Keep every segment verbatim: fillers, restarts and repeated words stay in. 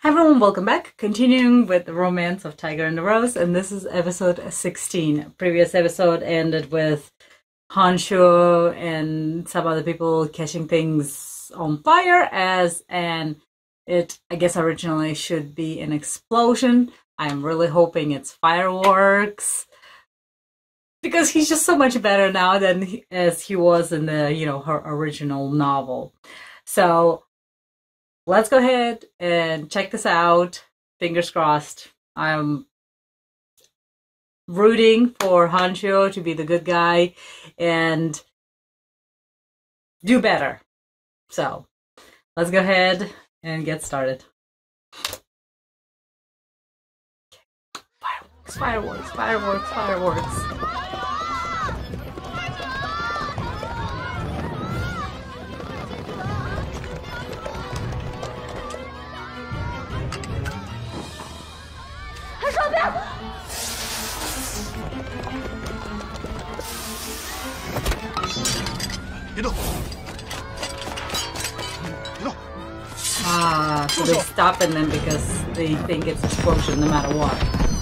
Hi everyone, welcome back. Continuing with the romance of Tiger and the Rose, and this is episode sixteen. Previous episode ended with Honshu and some other people catching things on fire as an, it I guess originally should be an explosion. I'm really hoping it's fireworks, because he's just so much better now than he, as he was in the, you know, her original novel. So let's go ahead and check this out. Fingers crossed. I'm rooting for Honshu to be the good guy and do better. So let's go ahead and get started. Fireworks, fireworks, fireworks, fireworks. 别动！别动！ Ah, so they're stopping them because they think it's explosion no matter what.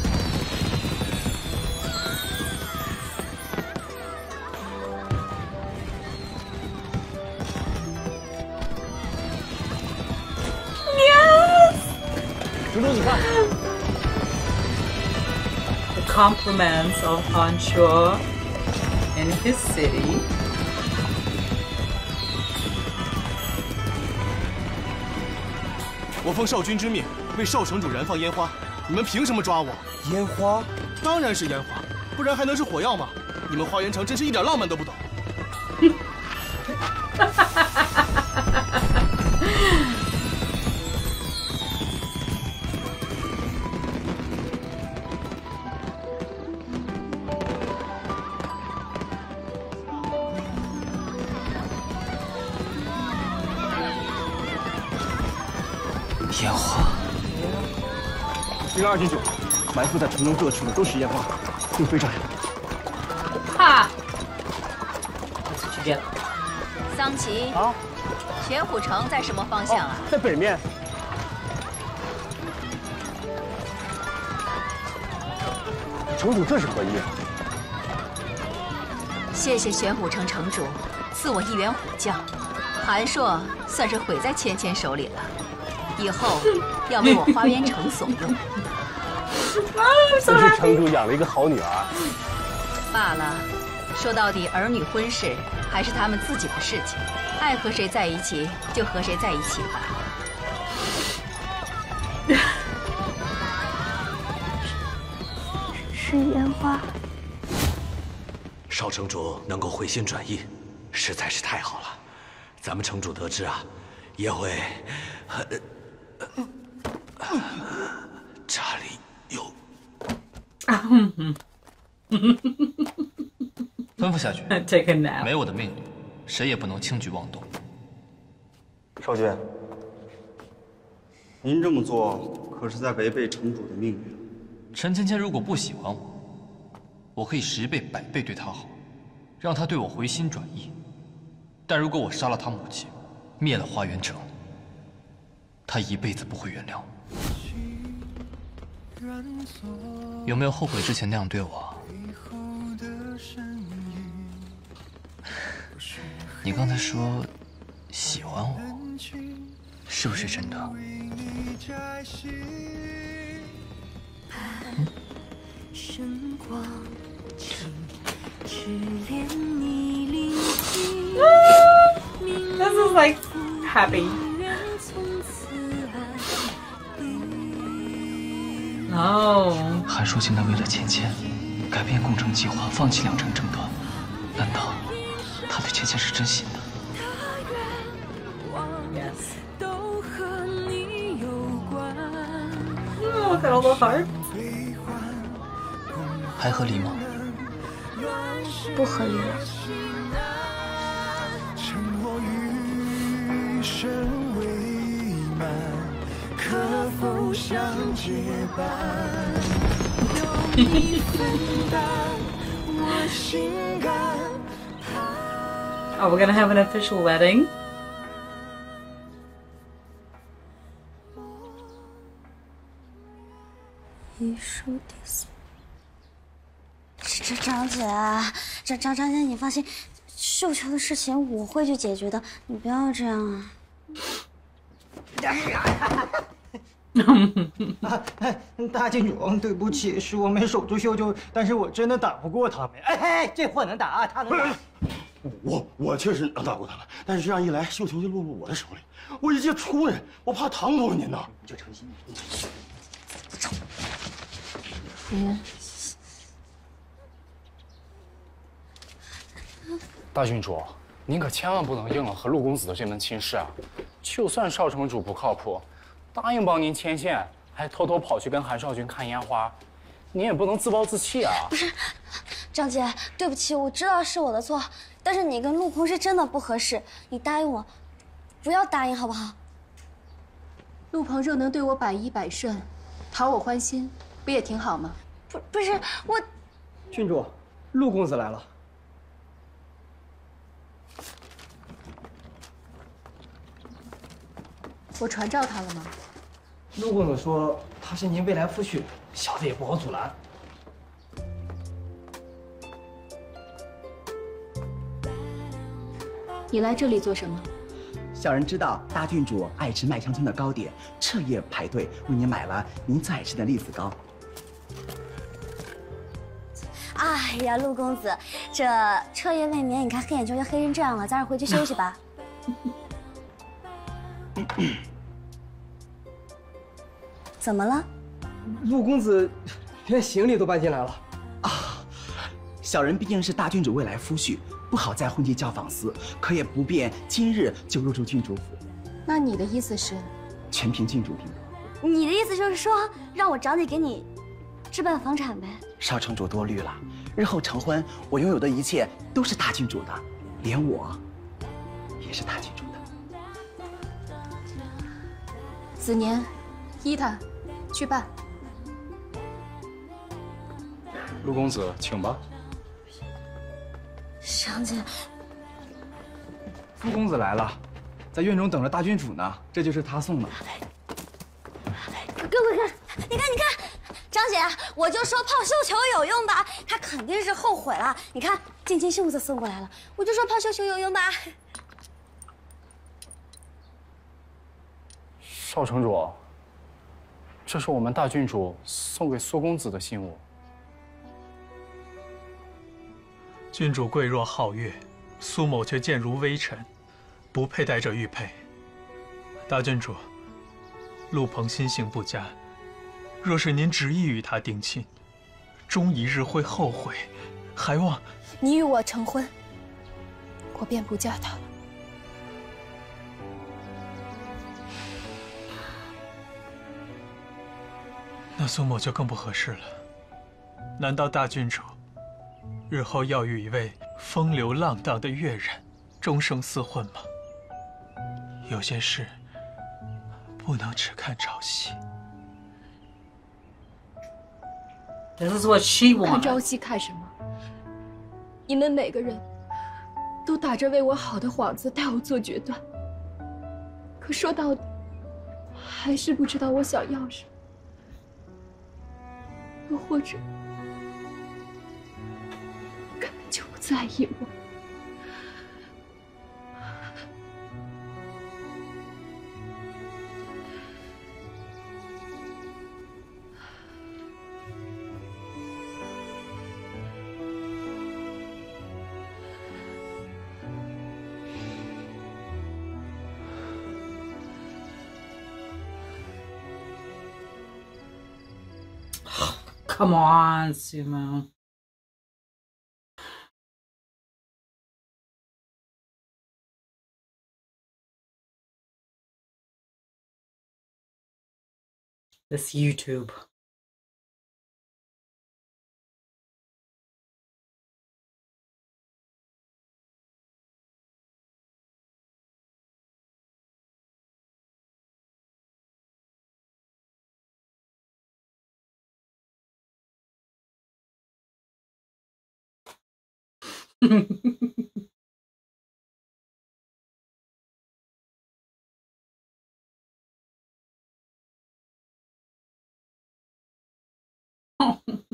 Yes! 竹竹，你看。 The compliments of Honshu in his city. 我奉少君之命，为少城主燃放烟花，你们凭什么抓我？烟花？当然是烟花，不然还能是火药吗？你们花园城真是一点浪漫都不懂。 烟花。零二进九，埋伏在城中各处的都是烟花，并非这样。 哈 ！That's what you get. 桑奇啊， 玄虎城在什么方向啊？ 哦、在北面。城主这是何意？ 谢谢玄虎城城主赐我一员虎将，韩硕算是毁在芊芊手里了。 以后要为我花园城所用。 真是城主养了一个好女儿。 罢了，说到底，儿女婚事还是他们自己的事情，爱和谁在一起就和谁在一起吧。 是烟花。 少城主能够回心转意，实在是太好了。咱们城主得知啊，也会很。 这里有， 吩咐下去。 Take a nap. 没我的命令，谁也不能轻举妄动。 少君，您这么做可是在违背城主的命令。 陈芊芊如果不喜欢我，我可以十倍百倍对她好，让她对我回心转意。但如果我杀了她母亲，灭了花园城， 他一辈子不会原谅。有没有后悔之前那样对我？你刚才说喜欢我，是不是真的？嗯 This is like happy. Oh. 韩硕现在为了芊芊，改变攻城计划，放弃两城争端，难道他对芊芊是真心的 ？Yes. Look at all the hearts. 还合理吗？ 不合理。 Oh, we're gonna have an official wedding. 一输第四。这张姐，张张张姐，你放心，绣球的事情我会去解决的，你不要这样啊。 啊哎，大郡主，对不起，是我没守住绣球，但是我真的打不过他们。哎哎，这货能打，他能打。 我我确实能打过他们，但是这样一来，绣球就落入我的手里。我一介粗人，我怕唐伯您呢。 你就诚心。 嗯。 大郡主，您可千万不能应了和陆公子的这门亲事啊！就算少城主不靠谱，答应帮您牵线，还偷偷跑去跟韩少君看烟花，您也不能自暴自弃啊！ 不是，张姐，对不起，我知道是我的错，但是你跟陆鹏是真的不合适，你答应我，不要答应好不好？ 陆鹏若能对我百依百顺，讨我欢心，不也挺好吗？ 不，不是我。 郡主，陆公子来了。 我传召他了吗？ 陆公子说他是您未来夫婿，小的也不好阻拦。 你来这里做什么？ 小人知道大郡主爱吃麦香村的糕点，彻夜排队为您买了您最爱吃的栗子糕。 哎呀，陆公子，这彻夜未眠，你看黑眼圈就黑成这样了，早点回去休息吧。怎么了？ 陆公子连行李都搬进来了啊！小人毕竟是大郡主未来夫婿，不好在婚期交访司，可也不便今日就入住郡主府。 那你的意思是？ 全凭郡主定夺。 你的意思就是说，让我长姐给你置办房产呗？ 少城主多虑了，日后成婚，我拥有的一切都是大郡主的，连我也是大郡主的。 子年，依他。去办。 陆公子，请吧。 张姐， 陆公子来了，在院中等着大郡主呢，这就是他送的。 给我看，你看，你看，张姐，我就说泡绣球有用吧，他肯定是后悔了。你看，近亲袖子送过来了，我就说泡绣球有用吧。 少城主。这是我们大郡主送给苏公子的信物。 郡主贵若皓月，苏某却贱如微尘，不配戴这玉佩。大郡主，陆鹏心性不佳，若是您执意与他定亲，终一日会后悔，还望你与我成婚，我便不嫁他了。 那苏某就更不合适了。难道大郡主日后要与一位风流浪荡的越人终生厮混吗？有些事不能只看朝夕。 This is what she wants. 看朝夕看什么？你们每个人都打着为我好的幌子带我做决断，可说到底，还是不知道我想要什么。又或者根本就不在意我。 Come on, Sumo. This YouTube.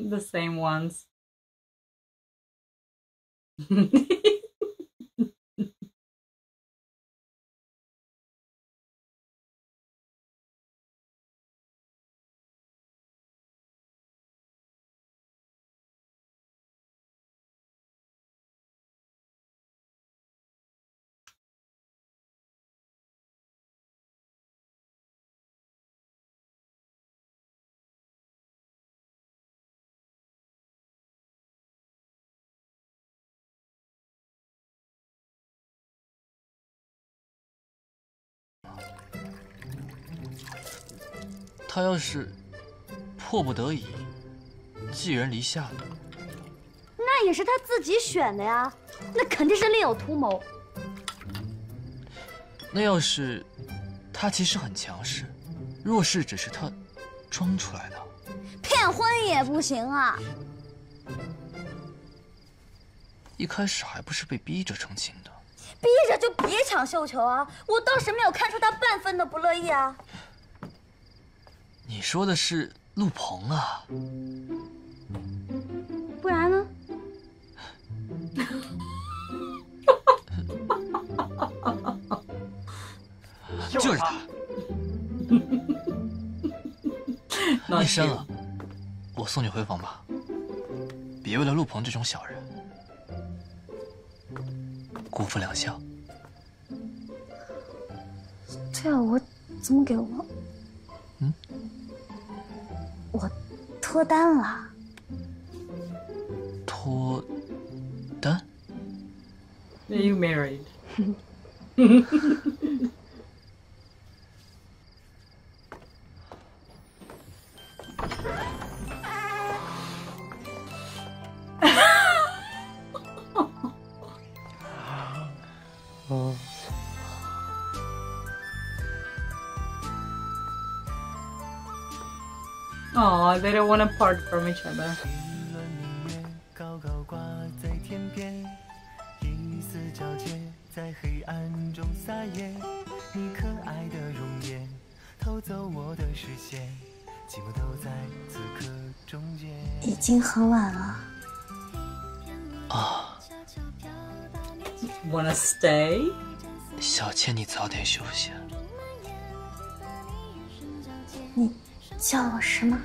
The same ones. “他要是迫不得已寄人篱下的， 那也是他自己选的呀，那肯定是另有图谋。 那要是他其实很强势，弱势只是他装出来的， 骗婚也不行啊！ 一开始还不是被逼着成亲的。 逼着就别抢绣球啊！我当时没有看出他半分的不乐意啊。 你说的是陆鹏啊？ 不然呢？ 就是他。叶深啊，我送你回房吧，别为了陆鹏这种小人辜负两校。 对啊，我怎么给我？ 嗯， 我脱单了。 脱单 ？You married? Oh, they don't want to part from each other. 高高挂在天边，一丝皎洁在黑暗中撒野。你可爱的容颜，偷走我的视线，寂寞都在此刻终结。 已经很晚了。 啊 ，Wanna stay？ 小千，你早点休息。 你叫我什么？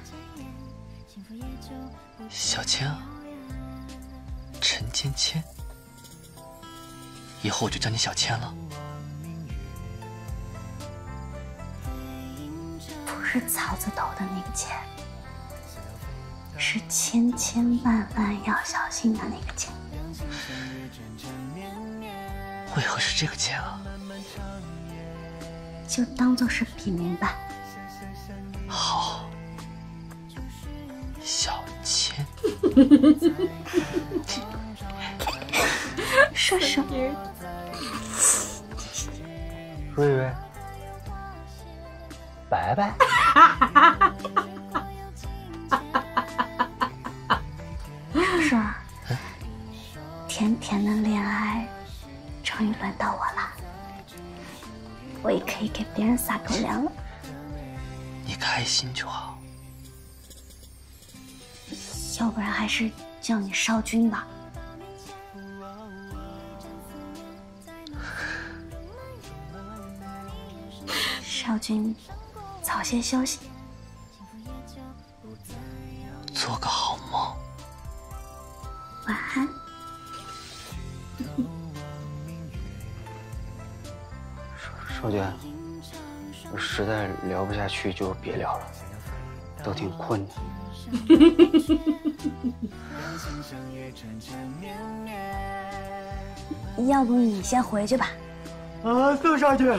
小千啊，陈芊芊，以后我就叫你小千了。 不是草字头的那个千，是千千万万要小心的那个千。 为何是这个千啊？ 就当做是笔名吧。 好，小千。 说说。 瑞瑞，拜拜。 叔叔，甜甜的恋爱终于轮到我了，我也可以给别人撒狗粮了。 你开心就好。 要不然还是叫你少君吧。少君，早些休息， 做个好梦， 晚安。 少娟，我实在聊不下去就别聊了，都挺困的。 要不你先回去吧。 啊，宋少君。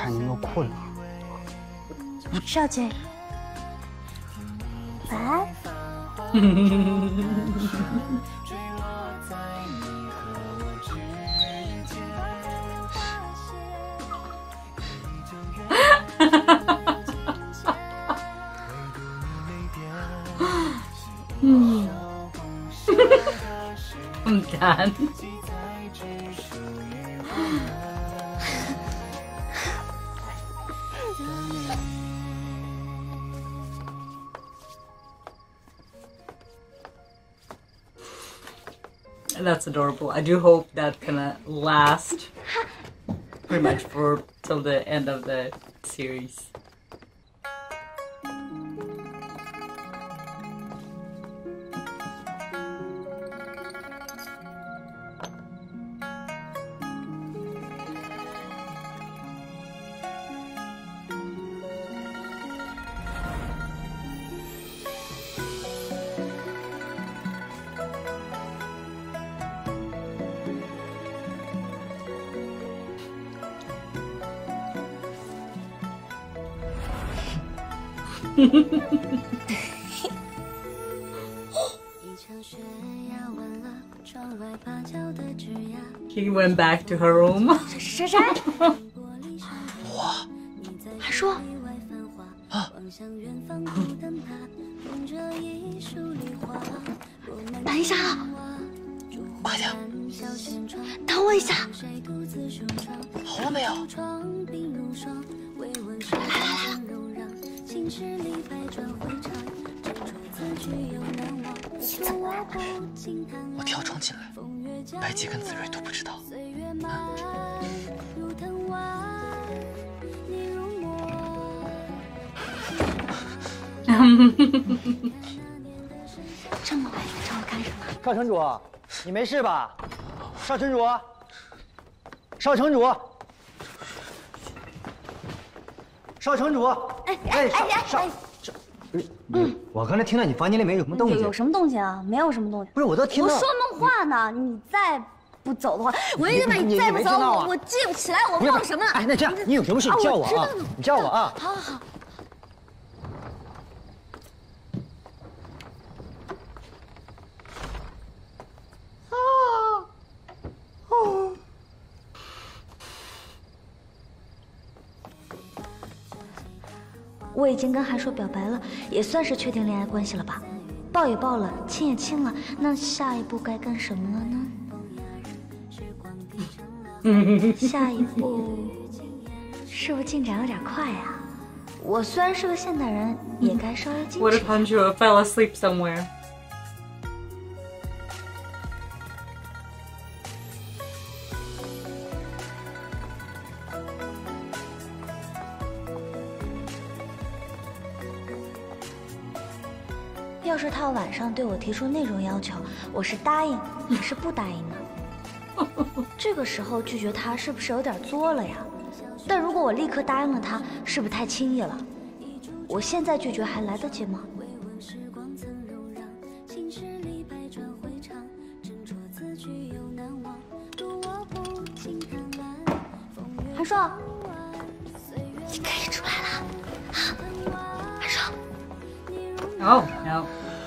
你又困了。 少姐，晚安。 嗯，很干。That's adorable. I do hope that's gonna last pretty much for till the end of the series. He went back to her room. 珊珊， 我还说啊， 等一下啊， 快点， 等我一下。 好了没有？ 来来来，你怎么来了？ 我跳窗进来，白姬跟子睿都不知道。 这么晚了找我干什么？ 少城主，你没事吧？少城主，少城主，少城主， 哎哎哎哎！ 少，不是，嗯，我刚才听到你房间里面有什么动静？ 有有什么动静啊？没有什么动静。 不是，我都听到。 我说梦话呢，你再不走的话，我一定把你再不走，我我记不起来我梦什么了。 哎，那这样，你有什么事你叫我啊，你叫我啊。 好好好。我已经跟韩硕表白了，也算是确定恋爱关系了吧？抱也抱了，亲也亲了，那下一步该干什么了呢？下一步是不是进展有点快啊？我虽然是个现代人，也该稍微矜持。 What if Hanju fell asleep somewhere? 要是他晚上对我提出那种要求，我是答应还是不答应呢？这个时候拒绝他是不是有点作了呀？但如果我立刻答应了他，是不是太轻易了？我现在拒绝还来得及吗？韩硕，你可以出来了，韩硕。 Oh no.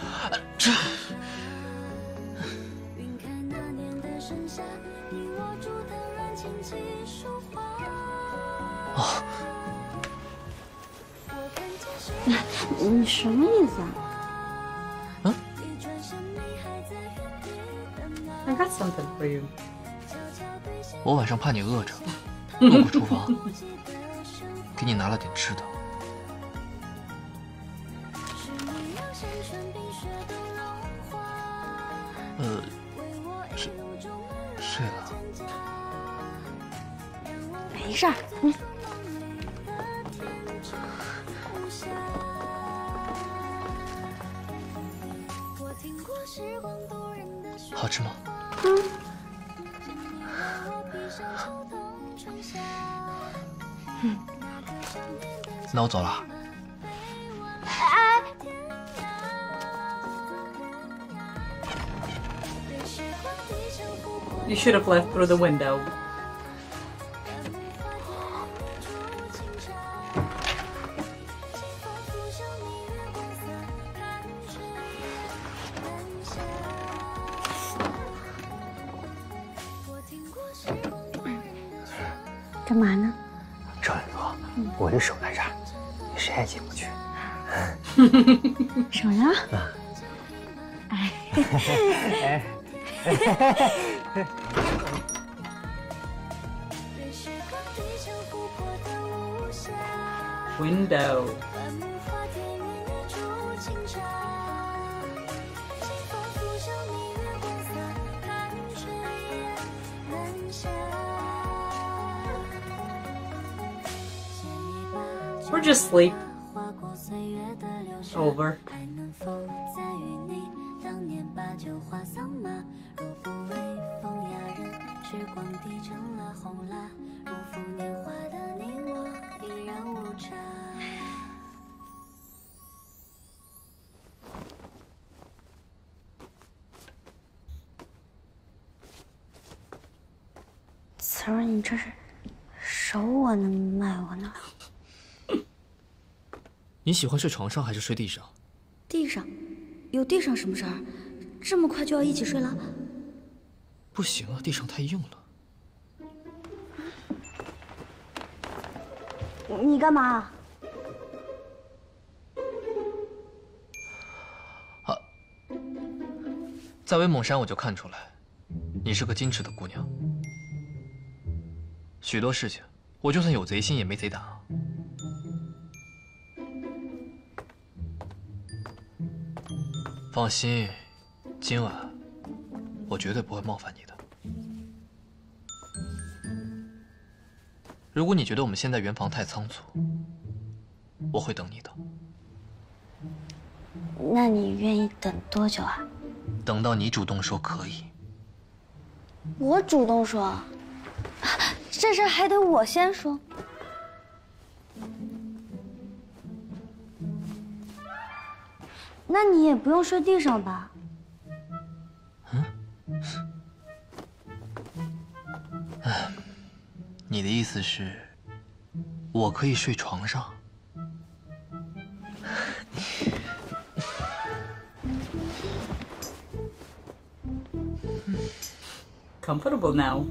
哦， 你什么意思啊？ 嗯 I got something for you. 我晚上怕你饿着，路过厨房，给你拿了点吃的。呃，睡睡了。 没事儿，嗯。 好吃吗？ 嗯。嗯。 那我走了。 哎。 You should have left through the window. 干嘛呢？ 赵远哥，我的手在这儿，你谁也进不去。 手呀？ 哎。哎。 Window。Or just sleep. Over. 词儿，你这是手我呢，卖我呢？ 你喜欢睡床上还是睡地上？ 地上，有地上什么事儿？这么快就要一起睡了？ 不行啊，地上太硬了。 你干嘛？ 啊，在威猛山我就看出来，你是个矜持的姑娘。许多事情，我就算有贼心也没贼胆啊。放心，今晚我绝对不会冒犯你的。如果你觉得我们现在圆房太仓促，我会等你的。 那你愿意等多久啊？ 等到你主动说可以。 我主动说，这事还得我先说。那你也不用睡地上吧？ 嗯？哎，你的意思是，我可以睡床上 ？Comfortable now.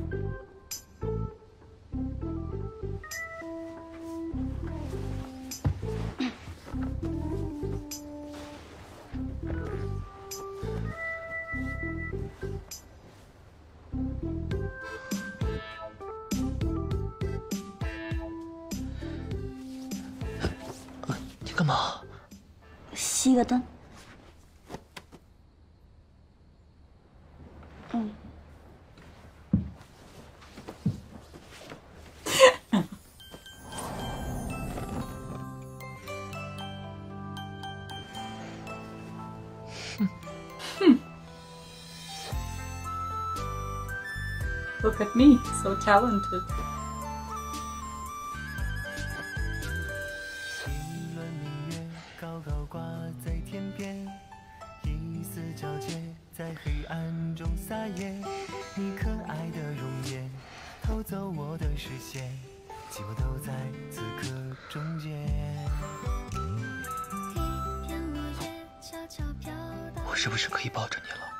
Uh, 你干嘛？ 熄个灯。嗯。 Look at me, so talented. 一轮明月高高挂在天边，一丝皎洁在黑暗中撒野。你可爱的容颜偷走我的视线，寂寞都在此刻终结。 我是不是可以抱着你了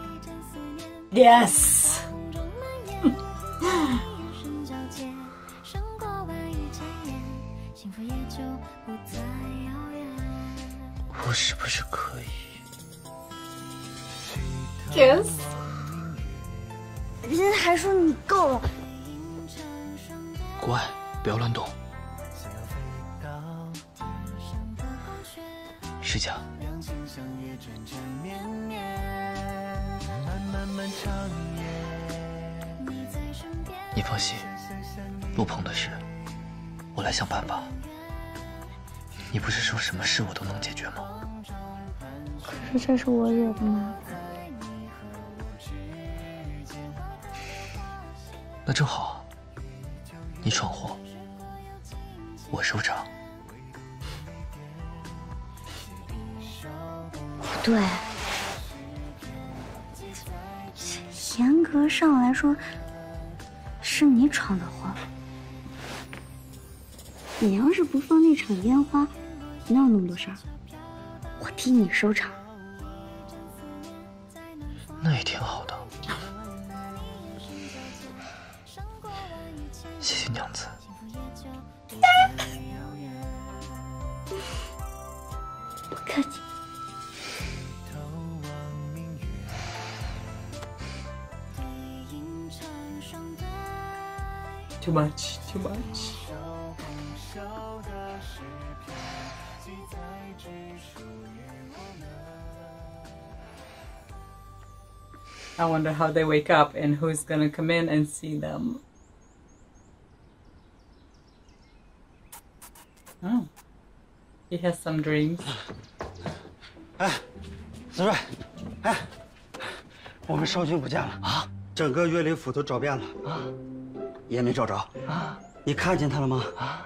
？Yes. 我是不是可以 ？Yes. 人家还说你够了。 乖，不要乱动。睡觉。你放心，陆鹏的事，我来想办法。你不是说什么事我都能解决吗？ 可是这是我惹的吗？ 那正好，你闯祸，我收场。 不对，严格上来说，是你闯的祸。你要是不放那场烟花，哪有那么多事儿？我替你收场。 那也挺好的。 谢谢娘子。 不客气。 Too much, too much. I wonder how they wake up and who's gonna come in and see them. Oh, he has some dreams. 哎，子睿，哎，我们少君不见了啊！整个岳灵府都找遍了啊。 也没找着啊！你看见他了吗？啊！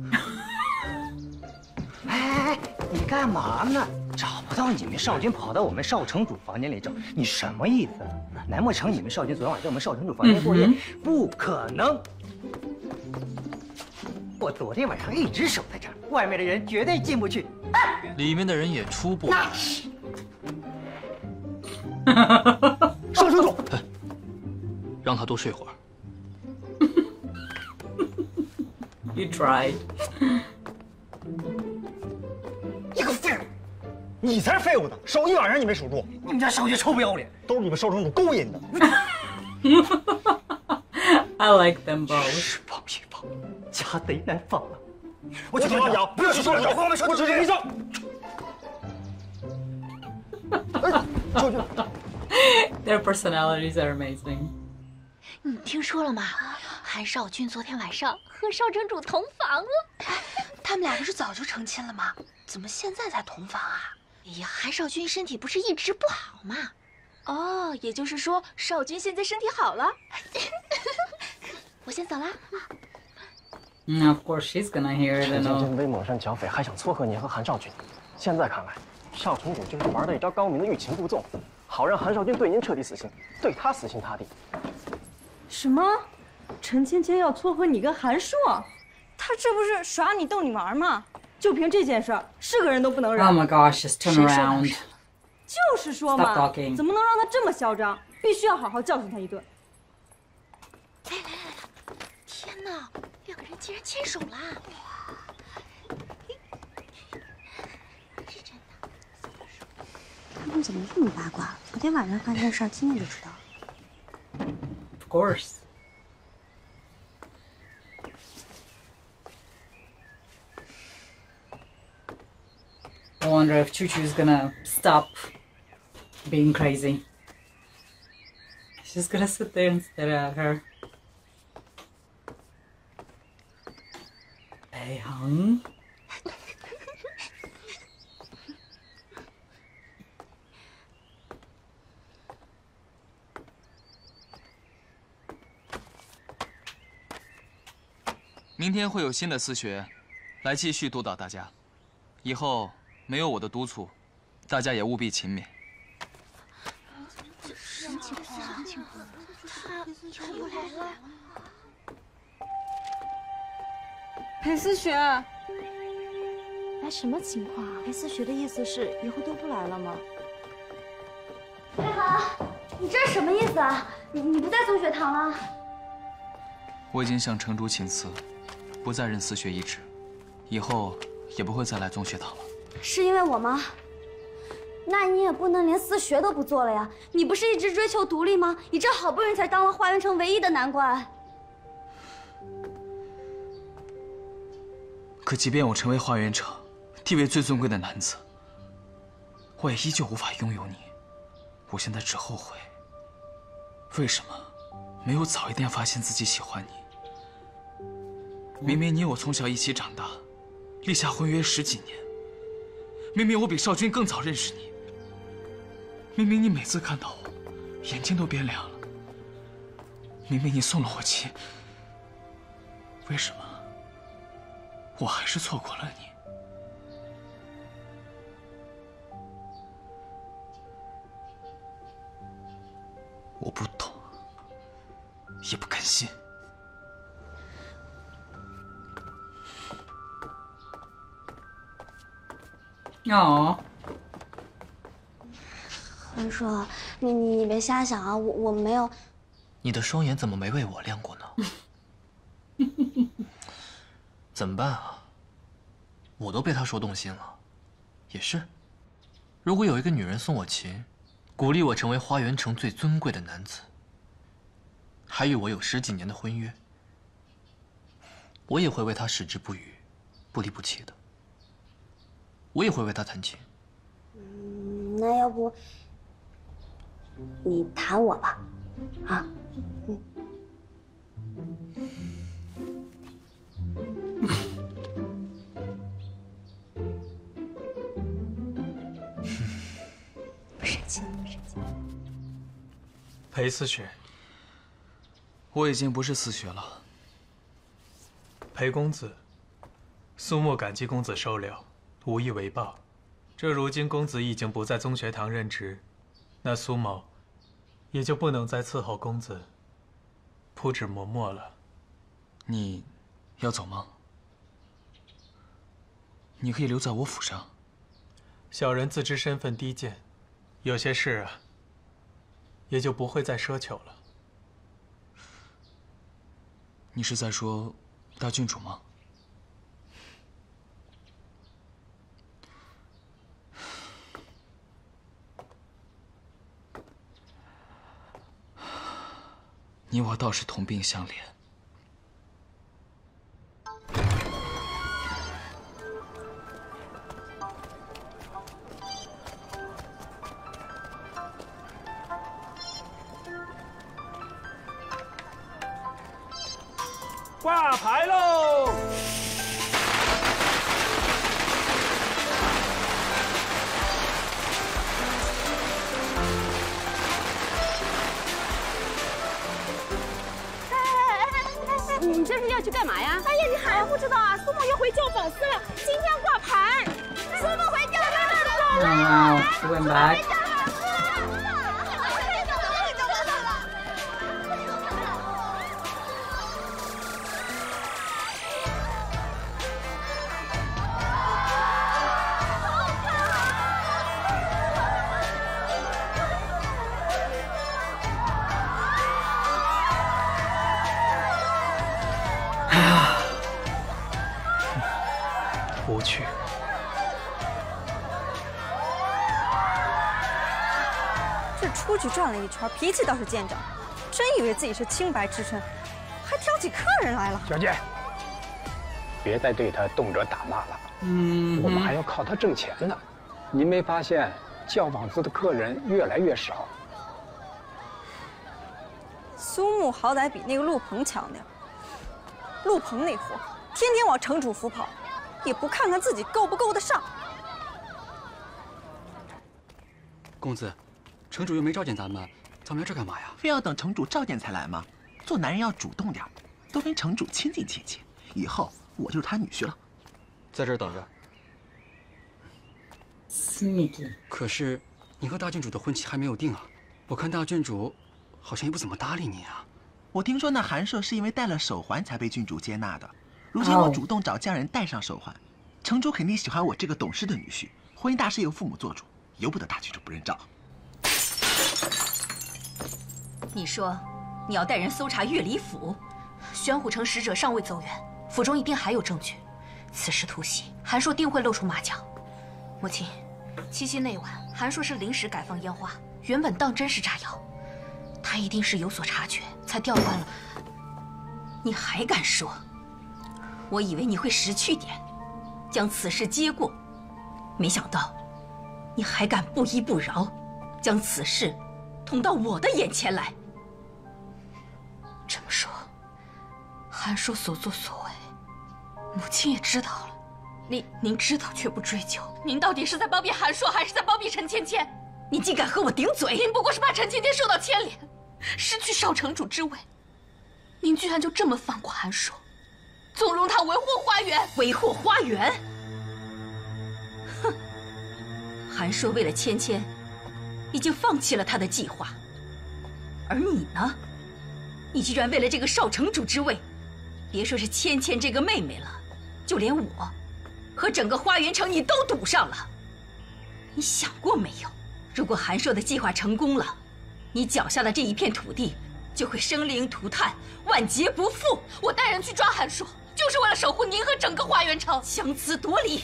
哎哎哎，你干嘛呢？找不到你们少君，跑到我们少城主房间里找，你什么意思？难不成你们少君昨天晚上在我们少城主房间过夜？嗯、不可能！我昨天晚上一直守在这儿，外面的人绝对进不去， 里面的人也出不。 那是。少城主， 让他多睡会儿。 You tried. 你个废物！你才是废物呢！守一晚上你没守住， 你们家少爷臭不要脸， 都是你们少城主勾引的。 I like them both. 是放一放，家贼难放了。 我去抓鸟，不要去抓鸟，我只是微笑。哎，少君。 Their personalities are amazing. 你听说了吗？韩少君昨天晚上和少城主同房了。他们俩不是早就成亲了吗？怎么现在才同房啊？哎呀，韩少君身体不是一直不好吗？哦，也就是说少君现在身体好了。我先走了。 Mm, of course, she's gonna hear it. 陈芊芊威猛山剿匪，还想撮合你和韩少君。现在看来，少城主就是玩的一招高明的欲擒故纵，好让韩少君对您彻底死心，对他死心塌地。 什么？陈芊芊要撮合你跟韩硕？他这不是耍你逗你玩吗？就凭这件事儿，是个人都不能忍。 Oh my gosh, just turn around. 就是说嘛，怎么能让他这么嚣张？必须要好好教训他一顿。 来来来来，天哪，两个人竟然牵手啦！ 是真的。他们怎么这么八卦？昨天晚上干件事，今天就知道了。 Of course. I wonder if Choo Choo's gonna stop being crazy. She's gonna sit there and stare at her. Hey, Hung. "明天会有新的私学来继续督导大家，以后没有我的督促，大家也务必勤勉。 什么情况？什么情况？他他又来了。 裴思雪， 哎，什么情况啊？裴思雪的意思是以后都不来了吗？ 裴航，你这是什么意思啊？你你不在宗学堂了？ 我已经向城主请辞，不再任私学一职，以后也不会再来宗学堂了。 是因为我吗？那你也不能连私学都不做了呀！你不是一直追求独立吗？你这好不容易才当了花园城唯一的男官。 可即便我成为花园城地位最尊贵的男子，我也依旧无法拥有你。我现在只后悔，为什么没有早一点发现自己喜欢你？明明你我从小一起长大，立下婚约十几年。 明明我比少君更早认识你，明明你每次看到我，眼睛都变亮了。明明你送了我亲，为什么我还是错过了你？我不懂，也不甘心。 哦， 韩硕，你你你别瞎想啊！我我没有。 你的双眼怎么没为我亮过呢？ 怎么办啊？我都被他说动心了。也是，如果有一个女人送我琴，鼓励我成为花园城最尊贵的男子，还与我有十几年的婚约，我也会为她矢志不渝，不离不弃的。我也会为她弹琴。 嗯，那要不你弹我吧，啊？嗯。不生气，不生气。 裴思雪， 我已经不是思雪了。 裴公子，苏沫感激公子收留，无以为报。这如今公子已经不在宗学堂任职，那苏某也就不能再伺候公子铺纸磨墨了。 你要走吗？你可以留在我府上。 小人自知身份低贱，有些事啊，也就不会再奢求了。 你是在说大郡主吗？你我倒是同病相怜。 挂牌喽！ 你这是要去干嘛呀？哎呀，你还不知道啊！苏沫要回教坊司了，今天挂牌。苏沫回教坊了！ 哇，she went back。 无趣。 这出去转了一圈，脾气倒是见长，真以为自己是清白之身，还挑起客人来了。 小姐，别再对他动辄打骂了。 嗯， 我们还要靠他挣钱呢。您没发现教坊司的客人越来越少？ 苏木好歹比那个陆鹏强点，陆鹏那货天天往城主府跑，也不看看自己够不够得上。 公子，城主又没召见咱们，咱们来这干嘛呀？ 非要等城主召见才来吗？做男人要主动点，多跟城主亲近亲近。以后我就是他女婿了。 在这儿等着。 Sneaky。 可是，你和大郡主的婚期还没有定啊！我看大郡主好像也不怎么搭理你啊。 我听说那韩硕是因为戴了手环才被郡主接纳的。如今我主动找家人戴上手环，城主肯定喜欢我这个懂事的女婿。婚姻大事由父母做主，由不得大郡主不认账。 你说你要带人搜查乐里府，玄虎城使者尚未走远，府中一定还有证据。此时突袭，韩硕定会露出马脚。母亲，七夕那晚，韩硕是临时改放烟花，原本当真是炸药。他一定是有所察觉，才调换了。你还敢说？我以为你会识趣点，将此事接过，没想到你还敢不依不饶，将此事捅到我的眼前来。这么说，韩硕所作所为，母亲也知道了。您您知道却不追究，您到底是在包庇韩硕，还是在包庇陈芊芊？您竟敢和我顶嘴！您不过是怕陈芊芊受到牵连，失去少城主之位。您居然就这么放过韩硕，纵容他为祸花园？为祸花园？哼！韩硕为了芊芊，已经放弃了他的计划，而你呢？你居然为了这个少城主之位，别说是芊芊这个妹妹了，就连我和整个花园城你都赌上了。你想过没有？如果韩硕的计划成功了，你脚下的这一片土地就就会生灵涂炭，万劫不复。我带人去抓韩硕，就是为了守护您和整个花园城，强词夺理。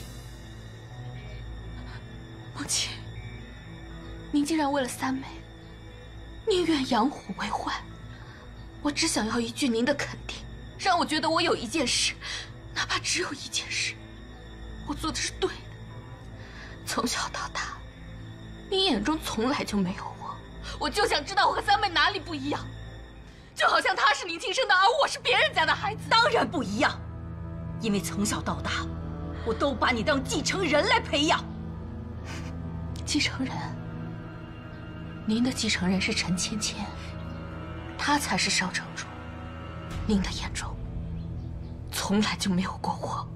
母亲，您竟然为了三妹，宁愿养虎为患。我只想要一句您的肯定，让我觉得我有一件事，哪怕只有一件事，我做的是对的。从小到大，您眼中从来就没有我，我就想知道我和三妹哪里不一样。就好像她是您亲生的，而我是别人家的孩子。当然不一样，因为从小到大，我都把你当继承人来培养。继承人？您的继承人是陈芊芊，她才是少城主。您的眼中从来就没有过我。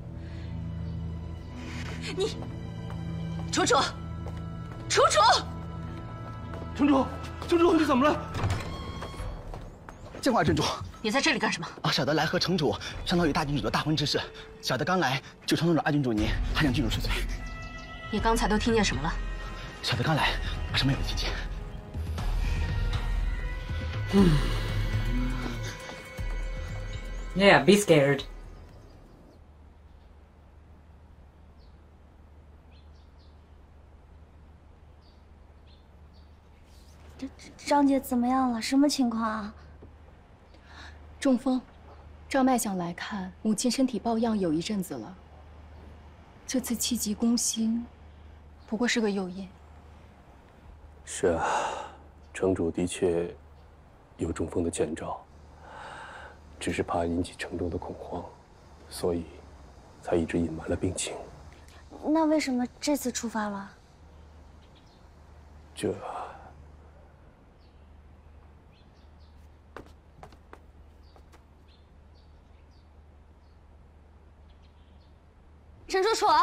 你，楚楚，楚楚， 城主，城主，你怎么了？ 见过镇主。 你在这里干什么？ 啊，小的来和城主商讨与大郡主的大婚之事。小的刚来就承诺了二郡主您，还请郡主恕罪。 你刚才都听见什么了？ 小的刚来，把什么也没听见。 嗯。Yeah, be scared. 这张姐怎么样了？什么情况啊？ 中风，照脉象来看，母亲身体抱恙有一阵子了。这次气急攻心，不过是个诱因。 是啊，城主的确有中风的前兆。只是怕引起城中的恐慌，所以才一直隐瞒了病情。 那为什么这次出发了？ 这…… 陈楚楚，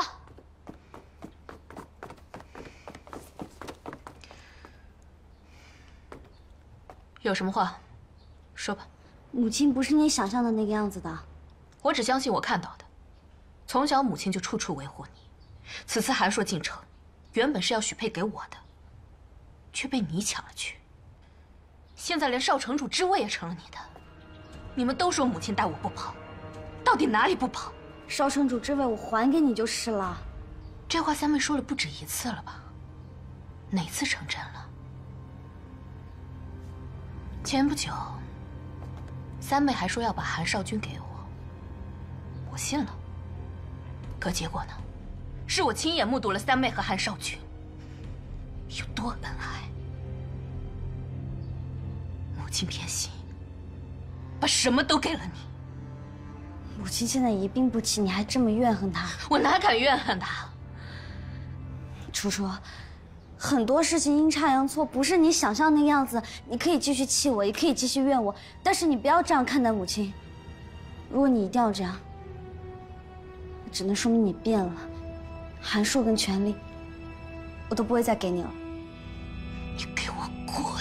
有什么话，说吧。 母亲不是你想象的那个样子的。 我只相信我看到的。从小母亲就处处维护你。此次韩硕进城，原本是要许配给我的，却被你抢了去。现在连少城主之位也成了你的。你们都说母亲待我不薄，到底哪里不薄？ 少城主之位我还给你就是了。 这话三妹说了不止一次了吧？哪次成真了？前不久。三妹还说要把韩少君给我，我信了。可结果呢？是我亲眼目睹了三妹和韩少君有多恩爱。母亲偏心，把什么都给了你。 母亲现在一病不起，你还这么怨恨她？ 我哪敢怨恨她？ 楚楚。很多事情阴差阳错，不是你想象那个样子。你可以继续气我，也可以继续怨我，但是你不要这样看待母亲。如果你一定要这样，只能说明你变了。韩硕跟权力，我都不会再给你了。 你给我滚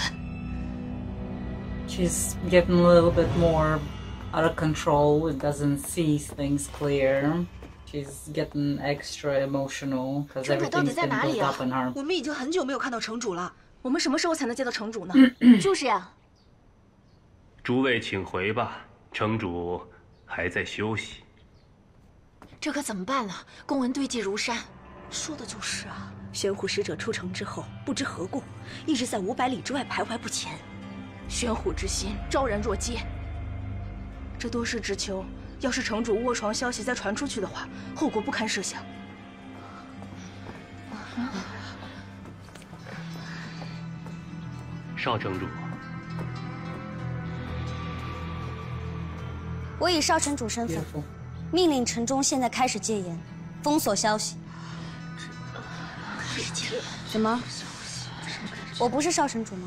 ！She's getting a little bit more out of control. It doesn't see things clear. She's getting extra emotional because everything's been built up in her. 我们已经很久没有看到城主了。我们什么时候才能见到城主呢？ 就是呀。 诸位请回吧，城主还在休息。 这可怎么办呢？公文堆积如山。说的就是啊。玄虎使者出城之后，不知何故，一直在五百里之外徘徊不前。玄虎之心，昭然若揭。这多事之秋。要是城主卧床消息再传出去的话，后果不堪设想。 少城主， 我以少城主身份，命令城中现在开始戒严，封锁消息。什么？我不是少城主吗？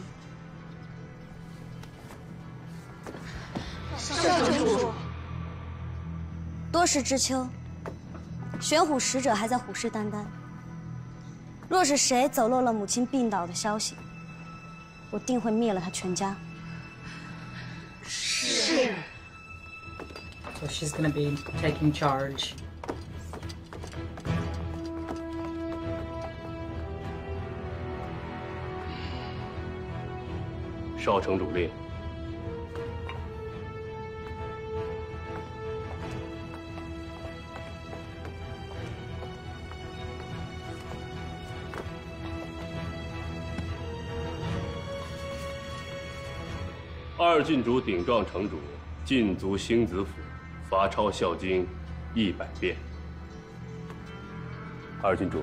少城主。 多事之秋，玄虎使者还在虎视眈眈。若是谁走漏了母亲病倒的消息，我定会灭了他全家。 是。 So she's gonna be taking charge. 少城主令， 二郡主顶撞城主，禁足星子府，罚抄《孝经》一百遍。二郡主，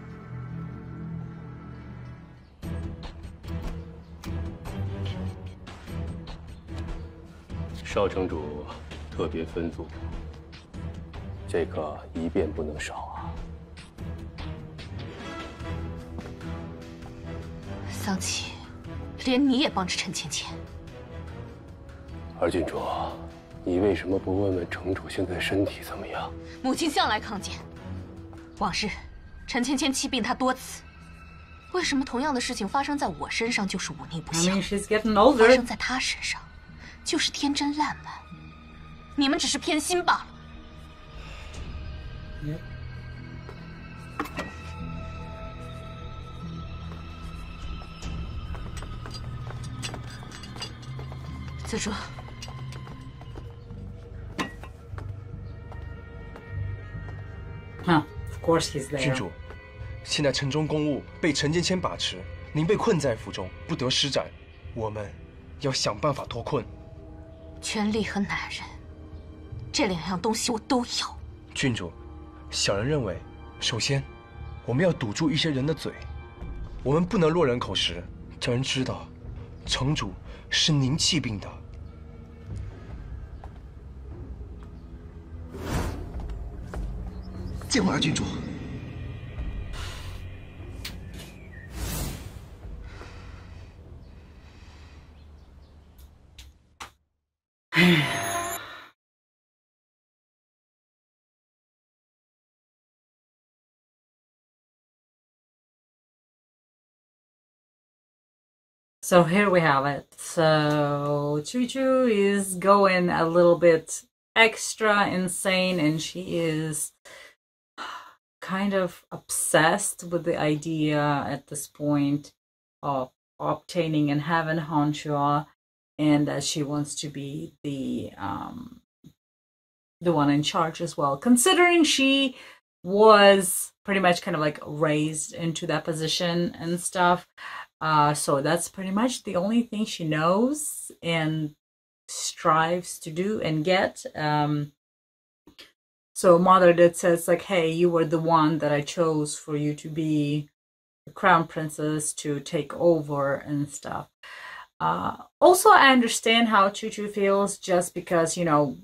少城主特别吩咐，这个一遍不能少啊。 桑琪，连你也帮着陈芊芊。 二郡主，你为什么不问问城主现在身体怎么样？ 母亲向来康健。往日，陈芊芊气病她多次，为什么同样的事情发生在我身上就是忤逆不孝？ I mean, she's getting older. 发生在她身上，就是天真烂漫。你们只是偏心罢了。 Yep. 子主。 Huh, of course he's there. 郡主，现在城中公务被陈芊芊把持，您被困在府中，不得施展。我们要想办法脱困。 权力和男人，这两样东西我都要。 郡主，小人认为，首先，我们要堵住一些人的嘴，我们不能落人口实，叫人知道，城主是您气病的。 见过二郡主。 So here we have it. So Choo-Choo is going a little bit extra insane, and she is kind of obsessed with the idea at this point of obtaining and having Honshu, and that she wants to be the um, the one in charge as well, considering she was pretty much kind of like raised into that position and stuff. Uh, so that's pretty much the only thing she knows and strives to do and get. Um, so Mother did says like, hey, you were the one that I chose for you to be the crown princess, to take over and stuff. Uh, also, I understand how Choo-Choo feels, just because, you know,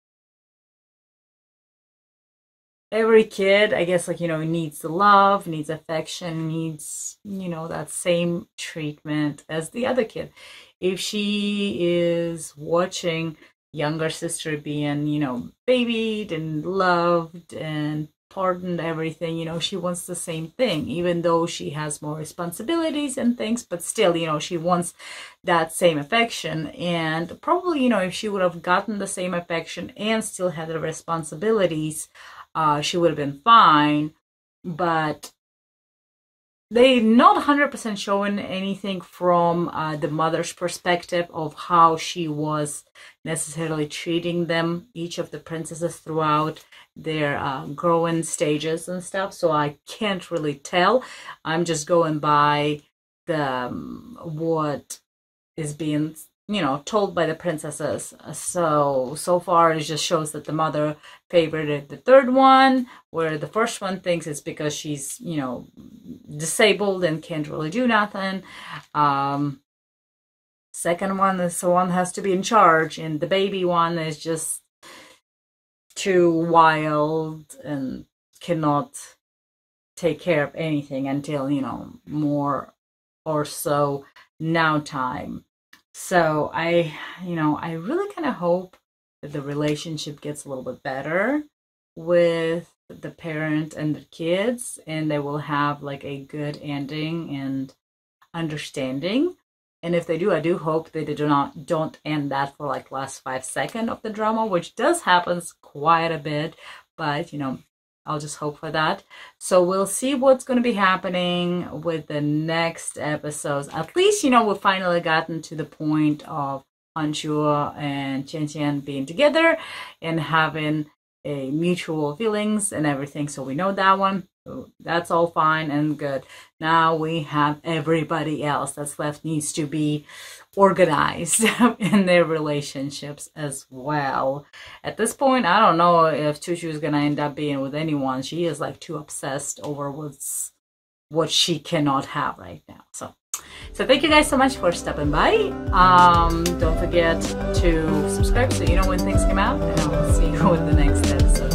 every kid, I guess, like, you know, needs the love, needs affection, needs, you know, that same treatment as the other kid. If she is watching younger sister being, you know, babied and loved and pardoned everything, you know, she wants the same thing, even though she has more responsibilities and things, but still, you know, she wants that same affection. And probably, you know, if she would have gotten the same affection and still had the responsibilities, Uh, she would have been fine, but they not one hundred percent showing anything from uh, the mother's perspective of how she was necessarily treating them, each of the princesses throughout their uh, growing stages and stuff. So I can't really tell. I'm just going by the um, what is being, you know, told by the princesses. So, so far it just shows that the mother favorited the third one, where the first one thinks it's because she's, you know, disabled and can't really do nothing. Um, second one is the one has to be in charge, and the baby one is just too wild and cannot take care of anything until, you know, more or so now time. So I, you know, I really kind of hope that the relationship gets a little bit better with the parent and the kids, and they will have like a good ending and understanding. And if they do, I do hope that they do not don't end that for like last five seconds of the drama, which does happen quite a bit. But you know, I'll just hope for that. So we'll see what's going to be happening with the next episodes. At least, you know, we've finally gotten to the point of Honshu and Qian Qian being together and having a mutual feelings and everything. So we know that one. So that's all fine and good. Now we have everybody else that's left needs to be organized in their relationships as well. At this point, I don't know if Choo-Choo is going to end up being with anyone. She is like too obsessed over what's what she cannot have right now. So, so thank you guys so much for stopping by. Um, don't forget to subscribe so you know when things come out, and I'll see you with the next episode.